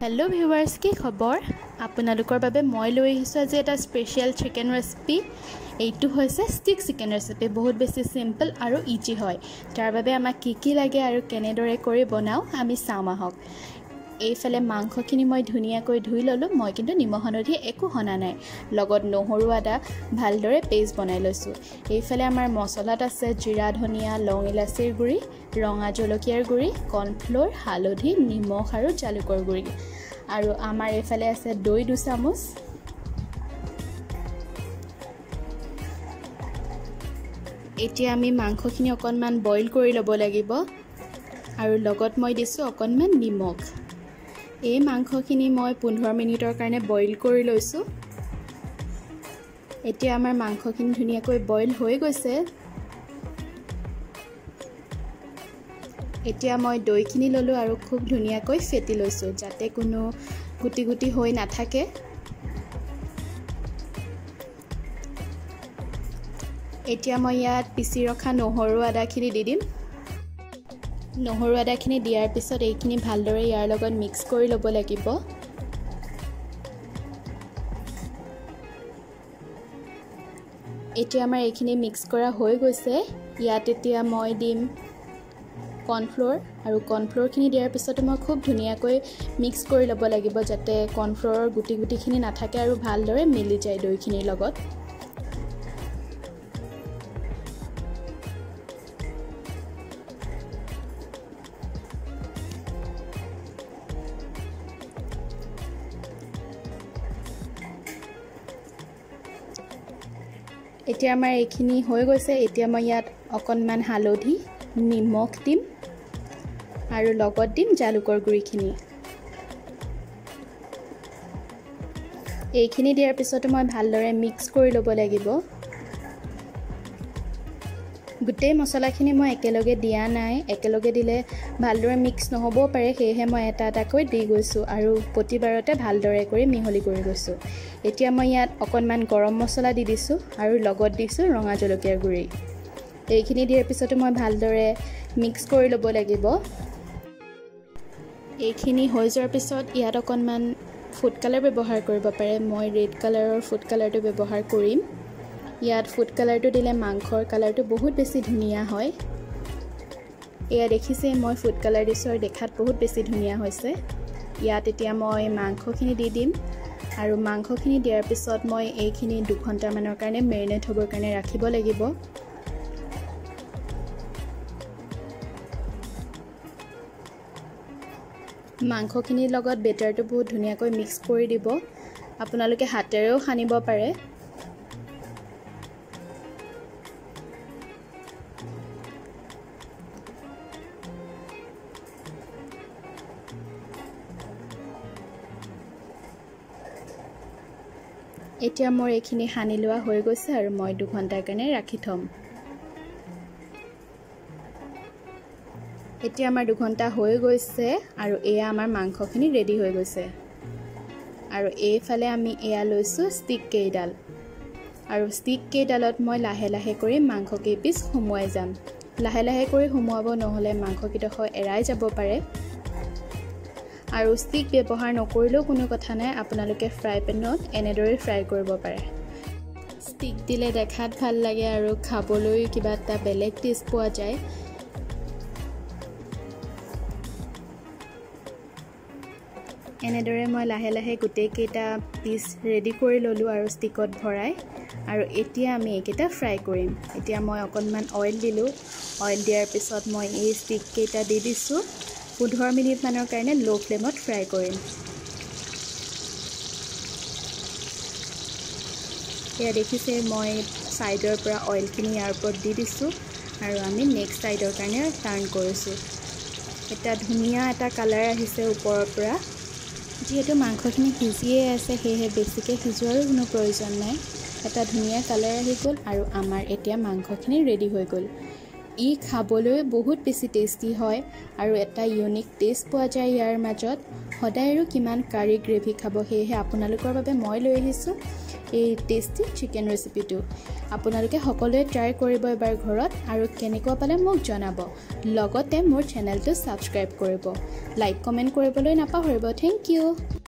hello viewers की खबर आपनालोকৰ বাবে মই লৈ আহিছো আজি এটা স্পেশাল চিকেন ৰেচিপি এইটো হৈছে ষ্টিক চিকেন ৰেচিপি বহুত বেছি সিম্পল আৰু ইজি হয় তাৰ বাবে আমাক কি লাগে আৰু কেনেদৰে কৰি বনাও আমি চাম আহক এইফালে মাংসখিনি মই ধুনিয়াকৈ ধুই ললো মই কিন্তু নিমখ হালধি একো হনা নাই লগত নহৰু আদা ভালদৰে পেষ্ট বনাই লৈছো এইফালে আমাৰ মছলাত আছে জিৰা ধনিয়া লং ইলাচিৰ গুৰি ৰঙা জলকীয়াৰ গুৰি কৰ্ণফ্লোৰ হালধি নিমখ আৰু জালুকৰ গুৰি আৰু আমাৰ এইফালে আছে দৈ 2 চামুচ এতিয়া আমি মাংসখিনি অকনমান বইল কৰি লব লাগিব আৰু লগত মই দিছো অকনমান নিমখ এই মাংসখিনি মই 15 মিনিটৰ কাৰণে বইল কৰি লৈছো এতিয়া আমাৰ মাংসখিনি ধুনিয়াকৈ বইল হৈ গৈছে এতিয়া মই দৈখিনি ললো আৰু খুব ধুনিয়াকৈ ফেটি লৈছো যাতে কোনো গুটি গুটি হৈ নাথাকে এতিয়া মই ইয়াত পিছি ৰখা নহৰু আদাখিনি দি দিম নহৰু আদাখিনি দিয়াৰ পিছত এইখিনি ভালদৰে ইয়াৰ লগত মিক্স কৰি ল'ব লাগিব এতিয়া আমাৰ এইখিনি মিক্স কৰা হৈ গৈছে ইয়াত এতিয়া মই দিম কৰ্ণফ্লোৰ আৰু কৰ্ণফ্লোৰখিনি দিয়াৰ পিছত মই খুব ধুনিয়াকৈ মিক্স কৰি ল'ব লাগিব যাতে কৰ্ণফ্লোৰৰ গুটি গুটিখিনি নাথাকে আৰু ভালদৰে মিলি যায় দৈখিনিৰ লগত এতিয়া আমাৰ এইখিনি হৈ গৈছে এতিয়া মই ইয়াত অকনমান হালধি নিমখ দিম আৰু লগত দিম জালুকৰ গুৰিখিনি এইখিনি দিয়াৰ পিছত মই ভালদৰে মিক্স কৰি ল'ব লাগিব গুটেই মছলাখিনি মই একেলগে দিয়া নাই একেলগে দিলে ভালদৰে মিক্স নহব পাৰে সেয়ে মই এটা এটাকৈ দি গৈছো আৰু প্ৰতিবাৰতে ভালদৰে কৰি মিহলি কৰি গৈছো এতিয়া মই ইয়াত অকনমান গৰম মছলা দি দিছো আৰু লগত দিছো ৰঙা জলকীয়াৰ গুৰি এইখিনি দিয়াৰ পিছত মই ভালদৰে মিক্স কৰি ল'ব লাগিব এইখিনি হৈ যোৱাৰ পিছত ইয়াত অকনমান ফুড কালাৰ ব্যৱহাৰ কৰিব পাৰে মই ৰেড কালাৰৰ ফুড কালাৰটো ব্যৱহাৰ কৰিম ইয়াত ফুড কালাৰটো দিলে মাংসৰ কালাৰটো বহুত বেছি ধুনিয়া হয় এয়া দেখিছে মই ফুড কালাৰ দিছো আৰু দেখাত বহুত বেছি ধুনিয়া হৈছে ইয়াত এতিয়া মই মাংসখিনি দি দিম আৰু মাংসখিনি দিয়াৰ পিছত মই এইখিনি 2 ঘণ্টা মানৰ কাৰণে মেৰিনেট হ'বৰ কাৰণে ৰাখিব লাগিব মাংসখিনিৰ লগত বেটাৰটো বহুত ধুনিয়াকৈ মিক্স কৰি দিব আপোনালোকে হাতেৰেও সানিব পাৰে এতিয়া মোৰ এইখিনি সানি লোৱা হৈ গৈছে আৰু মই 2 ঘণ্টাৰ কাৰণে ৰাখি থম এতিয়া আমাৰ 2 ঘণ্টা হৈ গৈছে আৰু এয়া আমাৰ মাংসখিনি ৰেডি হৈ গৈছে আৰু এইফালে আমি এয়া লৈছো ষ্টিক কেইডাল আৰু ষ্টিক কেইডালত মই লাহে লাহে কৰি মাংস কেইপিস সুমুৱাই যাম লাহে লাহে কৰি সুমুৱাব নহলে মাংস কিডখৰ এৰাই যাব পাৰে আৰু ষ্টিক ব্যৱহাৰ নকৰিলেও কোনো কথা নাই আপোনালোকে ফ্ৰাই পেনত এনেদৰে ফ্ৰাই কৰিব পাৰে ষ্টিক দিলে দেখাত ভাল লাগে আৰু খাবলৈ কিবা এটা বেলেগ টেষ্ট পোৱা যায় এনেদৰে মই লাহে লাহে গুটেই কেইটা পিস ৰেডি কৰি ললো আৰু ষ্টিকত ভৰাই আৰু এতিয়া আমি এইকেইটা ফ্ৰাই কৰিম এতিয়া মই অকনমান অইল দিলো অইল দিয়াৰ পিছত মই এই ষ্টিক কেইটা দি দিছো 15 মিনিট মানৰ কাৰণে লো ফ্লেমত ফ্ৰাই কৰিম এয়া দেখিছে মই সাইডৰ পৰা অইলখিনি ইয়াৰ ওপৰত দি দিছো আৰু আমি নেক্সট সাইডৰ কাৰণে টাৰ্ন কৰিছো এটা ধুনিয়া এটা কালাৰ আহিছে ওপৰৰ পৰা যেহেতু মাংসখিনি সিজিয়ে আছে সেয়ে বেছিকে সিজোৱাৰ কোনো প্ৰয়োজন নাই এটা ধুনিয়া কালাৰ আহি গ'ল আৰু আমাৰ এতিয়া মাংসখিনি ৰেডি হৈ গ'ল ই খাবলৈ বহুত বেছি টেষ্টি হয় আৰু এটা ইউনিক টেষ্ট পোৱা যায় ইয়াৰ মাজত সদায় আৰু কিমান কাৰি গ্ৰেভি খাব সেয়েহে আপোনালোকৰ বাবে মই লৈ আহিছোঁ এই টেষ্টি চিকেন ৰেচিপিটো আপোনালোকে সকলোৱে ট্ৰাই কৰিব এবাৰ ঘৰত আৰু কেনেকুৱা পালে মোক জনাব লগতে মোৰ চেনেলটো সাবস্ক্ৰাইব কৰিব লাইক কমেন্ট কৰিবলৈ নাপাহৰিব থ্যাংক ইউ